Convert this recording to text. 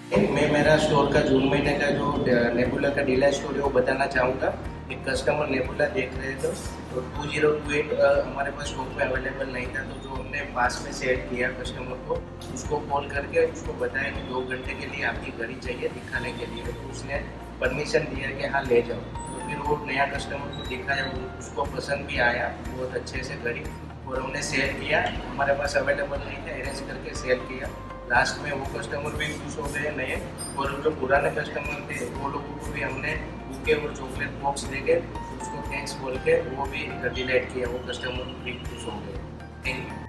मैं मेरा स्टोर का जून महीने का जो नेबुला का डीलर स्टोर है वो बताना चाहूँगा। एक कस्टमर नेबुला देख रहे थे तो 2028 हमारे पास स्टॉक में अवेलेबल नहीं था, तो जो हमने पास में सेल किया कस्टमर को, उसको कॉल करके उसको बताया कि 2 घंटे के लिए आपकी घड़ी चाहिए दिखाने के लिए, तो उसने परमिशन दिया कि हाँ ले जाओ। तो फिर वो नया कस्टमर को दिखाया, उसको पसंद भी आया बहुत अच्छे से घड़ी, और हमने सेल किया। हमारे पास अवेलेबल नहीं था, अरेंज करके सेल किया। लास्ट में वो कस्टमर भी खुश हो गए नए, और जो पुराने कस्टमर थे वो लोगों को भी हमने बुके और चॉकलेट बॉक्स दे के उसको थैंक्स बोल के वो भी डिलीट किया, वो कस्टमर भी खुश हो गए। Thank you.